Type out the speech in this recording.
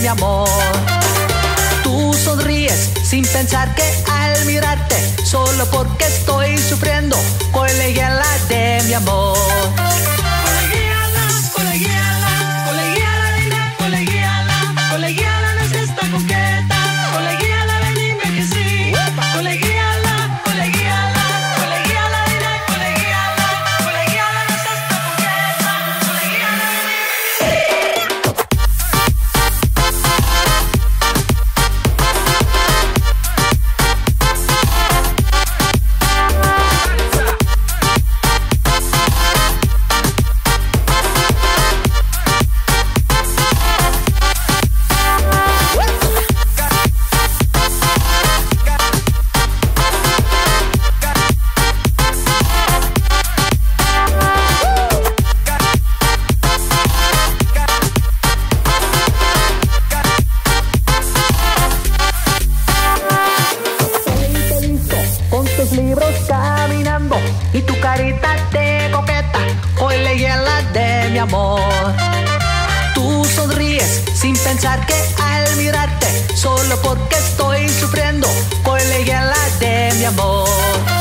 mi amor. Tú sonríes sin pensar que al mirarte, solo porque estoy sufriendo, colegiala de mi amor. Colegiala, colegiala, colegiala, dime colegiala, colegiala no es esta coqueta, colegiala ven dime que sí, colegiala, colegiala, colegiala, dime colegiala, colegiala no es esta coqueta, colegiala ven libros caminando y tu carita de coqueta, colegiala de mi amor. Tú sonríes sin pensar que al mirarte, solo porque estoy sufriendo, colegiala de mi amor.